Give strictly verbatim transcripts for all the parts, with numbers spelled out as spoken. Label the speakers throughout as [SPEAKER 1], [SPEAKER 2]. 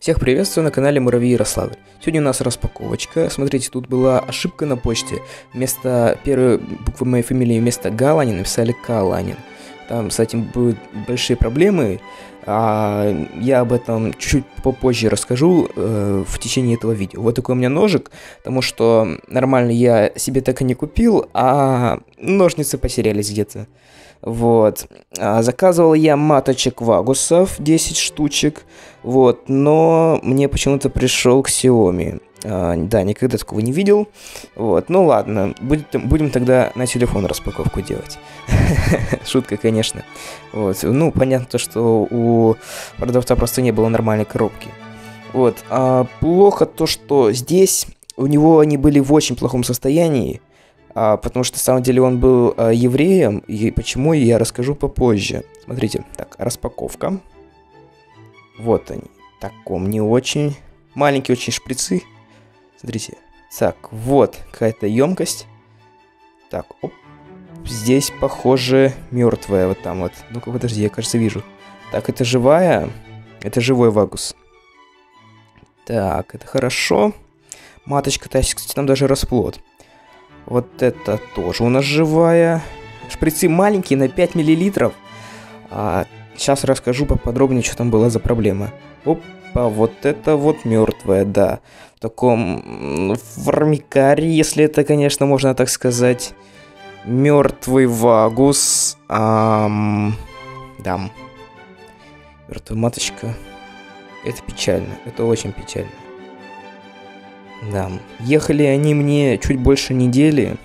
[SPEAKER 1] Всех приветствую на канале Муравей Ярославль. Сегодня у нас распаковочка. Смотрите, тут была ошибка на почте. Вместо первой буквы моей фамилии вместо Галанин написали Каланин. Там с этим будут большие проблемы. А я об этом чуть-чуть попозже расскажу э, в течение этого видео. Вот такой у меня ножик, потому что нормально я себе так и не купил, а ножницы потерялись где-то. Вот. А, заказывал я маточек вагусов, десять штучек, вот, но мне почему-то пришел Xiaomi. А, да, никогда такого не видел. Вот, ну ладно, будет, будем тогда на телефон распаковку делать. Шутка, конечно. Вот, ну, понятно то, что у продавца просто не было нормальной коробки. Вот, а плохо то, что здесь у него они были в очень плохом состоянии. А, потому что, на самом деле, он был а, евреем, и почему, я расскажу попозже. Смотрите, так, распаковка. Вот они, в таком не очень. Маленькие очень шприцы. Смотрите, так, вот какая-то емкость. Так, оп. Здесь, похоже, мертвая, вот там вот. Ну-ка, подожди, я, кажется, вижу. Так, это живая. Это живой вагус. Так, это хорошо. Маточка-то, кстати, там даже расплод. Вот это тоже у нас живая. Шприцы маленькие, на пять миллилитров. А, сейчас расскажу поподробнее, что там была за проблема. Опа, вот это вот мертвая, да. В таком формикаре, если это, конечно, можно так сказать. Мертвый вагус. Ам... Да. Мертвая маточка. Это печально. Это очень печально. Да, ехали они мне чуть больше недели.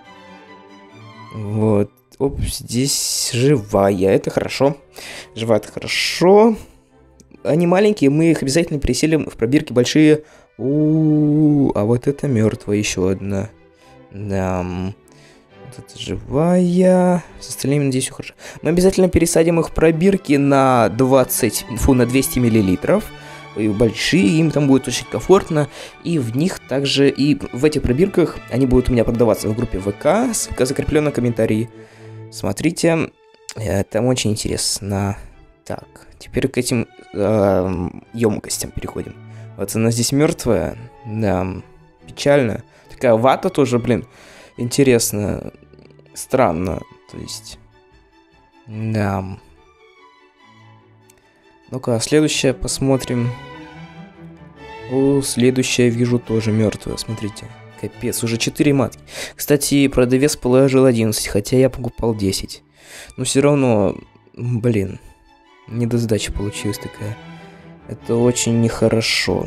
[SPEAKER 1] Вот. Оп, здесь живая, это хорошо. Живая, это хорошо. Они маленькие, мы их обязательно переселим в пробирки большие. У-у-у, а вот это мертвая еще одна. Да. Вот это живая. С остальными, надеюсь, все хорошо. Мы обязательно пересадим их в пробирки на двадцать, фу, на двести миллилитров. И большие, им там будет очень комфортно, и в них также, и в этих пробирках они будут у меня продаваться в группе ВК, ссылка закреплена в комментарии. Смотрите, там очень интересно. Так, теперь к этим э, емкостям переходим. Вот она здесь мертвая, да, печально. Такая вата тоже, блин, интересно, странно, то есть, да. Ну-ка, следующее посмотрим. О, следующее вижу тоже мертвое. Смотрите. Капец, уже четыре матки. Кстати, продавец положил одиннадцать, хотя я покупал десять. Но все равно, блин, недосдача получилась такая. Это очень нехорошо.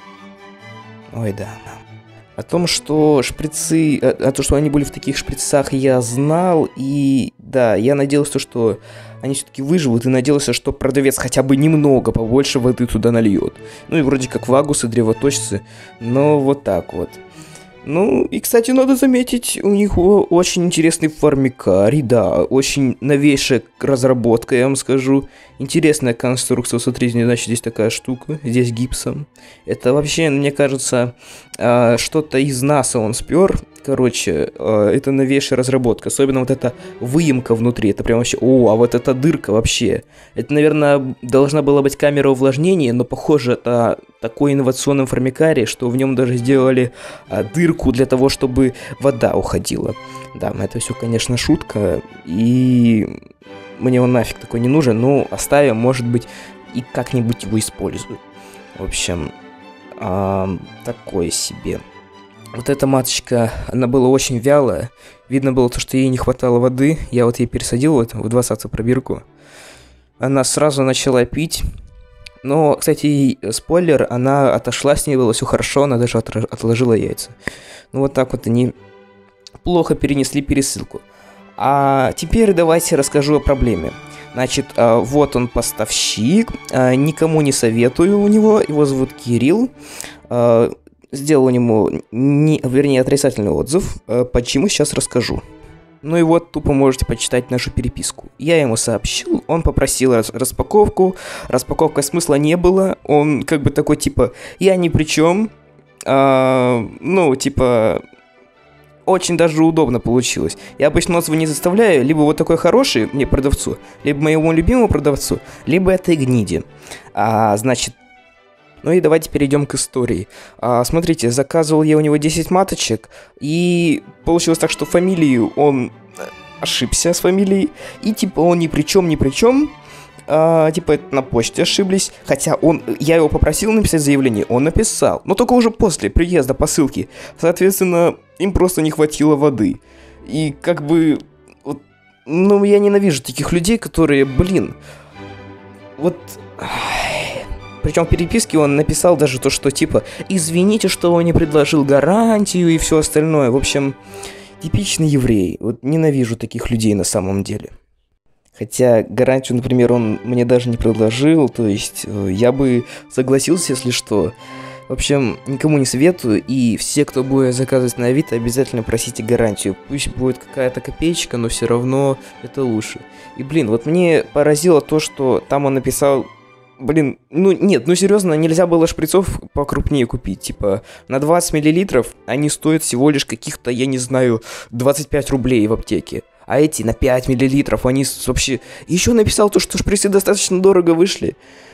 [SPEAKER 1] Ой, да. О том, что шприцы, о, о том, что они были в таких шприцах, я знал. И да, я надеялся, что они все-таки выживут, и надеялся, что продавец хотя бы немного побольше воды туда нальет. Ну и вроде как вагусы, древоточцы, но вот так вот. Ну, и, кстати, надо заметить, у них очень интересный формикарий, да, очень новейшая разработка, я вам скажу. Интересная конструкция, смотрите, значит, здесь такая штука, здесь гипсом. Это вообще, мне кажется, что-то из НАСА он спер. Короче, это новейшая разработка, особенно вот эта выемка внутри, это прям вообще, о, а вот эта дырка вообще. Это, наверное, должна была быть камера увлажнения, но, похоже, это такой инновационный формикарий, что в нем даже сделали дырку для того, чтобы вода уходила. Да, это все, конечно, шутка, и мне он нафиг такой не нужен, но оставим, может быть, и как-нибудь его использую. В общем, а, такое себе. Вот эта маточка, она была очень вялая. Видно было то, что ей не хватало воды. Я вот ей пересадил вот в двадцатую пробирку. Она сразу начала пить. Но, кстати, спойлер, она отошла, с ней было все хорошо, она даже отложила яйца. Ну вот так вот они плохо перенесли пересылку. А теперь давайте расскажу о проблеме. Значит, вот он поставщик, никому не советую у него, его зовут Кирилл. Сделал у него, не, вернее, отрицательный отзыв, почему сейчас расскажу. Ну и вот, тупо можете почитать нашу переписку. Я ему сообщил, он попросил рас распаковку, распаковка смысла не было, он как бы такой, типа, я ни при чем, а, ну, типа, очень даже удобно получилось. Я обычно отзывы не заставляю, либо вот такой хороший мне продавцу, либо моему любимому продавцу, либо этой гниде. А, значит, Ну и давайте перейдем к истории. А, смотрите, заказывал я у него десять маточек, и получилось так, что фамилию он ошибся с фамилией, и типа он ни при чем, ни при чем. А, типа это на почте ошиблись, хотя он, я его попросил написать заявление, он написал, но только уже после приезда посылки. Соответственно, им просто не хватило воды. И как бы, вот, ну я ненавижу таких людей, которые, блин, вот... Причем в переписке он написал даже то, что типа «Извините, что он не предложил гарантию» и все остальное. В общем, типичный еврей. Вот ненавижу таких людей на самом деле. Хотя гарантию, например, он мне даже не предложил, то есть я бы согласился, если что. В общем, никому не советую, и все, кто будет заказывать на Авито, обязательно просите гарантию. Пусть будет какая-то копеечка, но все равно это лучше. И, блин, вот мне поразило то, что там он написал... Блин, ну нет, ну серьезно, нельзя было шприцов покрупнее купить. Типа, на двадцать миллилитров они стоят всего лишь каких-то, я не знаю, двадцать пять рублей в аптеке. А эти на пять миллилитров, они вообще... Еще написал то, что шприцы достаточно дорого вышли.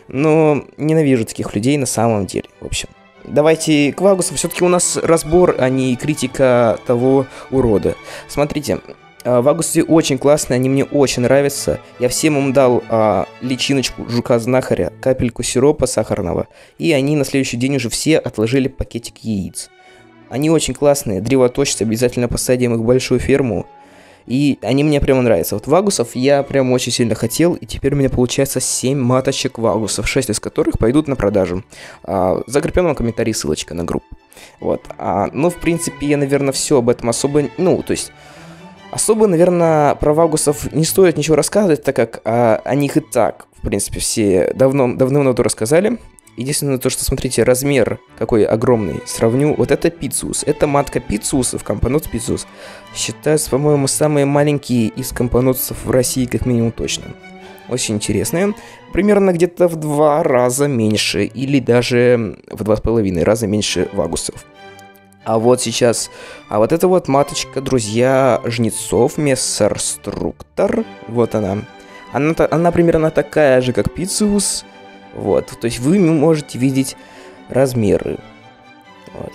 [SPEAKER 1] Но ненавижу таких людей на самом деле, в общем. Давайте к Вагусу. Все-таки у нас разбор, а не критика того урода. Смотрите... Вагусы очень классные, они мне очень нравятся. Я всем им дал а, личиночку жука-знахаря, капельку сиропа сахарного, и они на следующий день уже все отложили пакетик яиц. Они очень классные, древоточцы, обязательно посадим их в большую ферму. И они мне прямо нравятся. Вот вагусов я прям очень сильно хотел, и теперь у меня получается семь маточек вагусов, шесть из которых пойдут на продажу. А, в закрепленном комментарии ссылочка на группу. Вот. А, ну, в принципе, я, наверное, все об этом особо... Ну, то есть... Особо, наверное, про вагусов не стоит ничего рассказывать, так как а, о них и так, в принципе, все давно, давно-давно рассказали. Единственное то, что, смотрите, размер какой огромный. Сравню, вот это Пициус. Это матка Пициусов, компонот Пициус. Считается, по-моему, самые маленькие из компонотцев в России, как минимум точно. Очень интересные. Примерно где-то в два раза меньше, или даже в два с половиной раза меньше вагусов. А вот сейчас, а вот это вот маточка, друзья, жнецов, Мессерструктор, вот она. Она, она примерно такая же, как Пициус, вот, то есть вы можете видеть размеры, вот.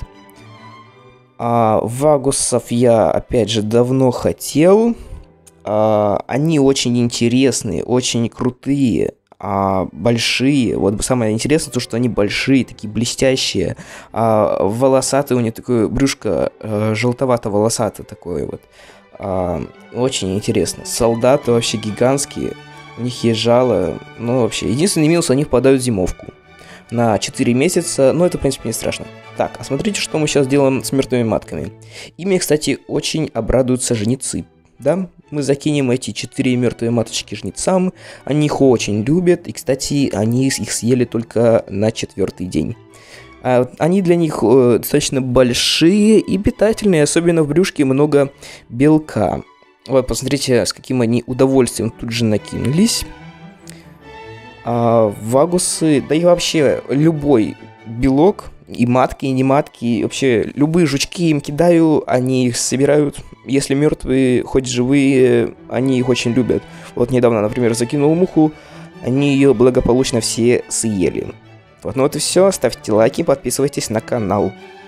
[SPEAKER 1] А вагусов я, опять же, давно хотел, а, они очень интересные, очень крутые. А, большие, вот самое интересное, то, что они большие, такие блестящие, а, волосатые, у них такое брюшко а, желтовато-волосатое такое вот, а, очень интересно. Солдаты вообще гигантские, у них есть жало, ну вообще, единственный минус, они впадают в зимовку на четыре месяца, но это в принципе не страшно. Так, а смотрите, что мы сейчас делаем с мертвыми матками. Ими, кстати, очень обрадуются жнецы. Да, мы закинем эти четыре мертвые маточки жнецам, они их очень любят, и, кстати, они их съели только на четвертый день. А они для них э, достаточно большие и питательные, особенно в брюшке много белка. Вот, посмотрите, с каким они удовольствием тут же накинулись. А вагусы, да и вообще любой белок, и матки, и не матки, и вообще любые жучки им кидаю, они их собирают. Если мертвые, хоть живые, они их очень любят. Вот недавно, например, закинул муху, они ее благополучно все съели. Вот, ну вот и все. Ставьте лайки, подписывайтесь на канал.